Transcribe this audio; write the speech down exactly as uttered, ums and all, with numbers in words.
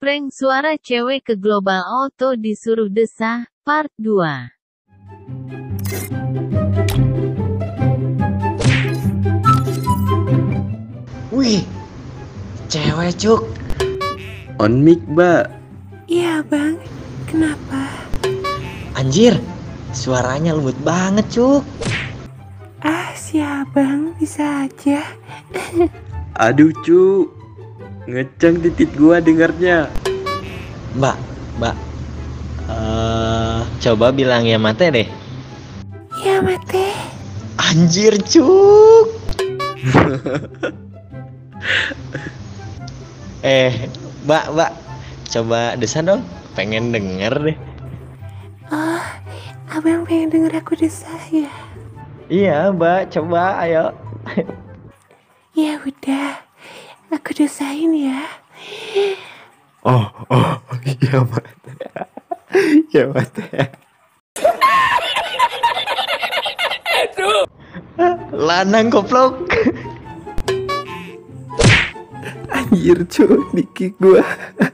Prank suara cewek ke Global Auto disuruh desah, part dua. Wih, cewek Cuk. On mic, Mbak. Iya bang, kenapa? Anjir, suaranya lembut banget Cuk. Ah si abang bisa aja. Aduh, Cu. Ngeceng titit gua dengarnya. Mbak, mbak uh, coba bilang ya mate deh. Ya mate. Anjir Cuk. Eh, mbak, mbak coba desa dong, pengen denger deh. Oh, abang pengen denger aku desah ya? Iya mbak, coba ayo. Ya udah, aku desain ya. Oh, oh, iya, mate. Ya, mate. Lanang goblok. Anjir, Cu, dikik gua.